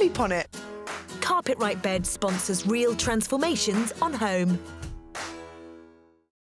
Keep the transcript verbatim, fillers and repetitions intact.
sleep on it. Carpetright Beds sponsors real transformations on home.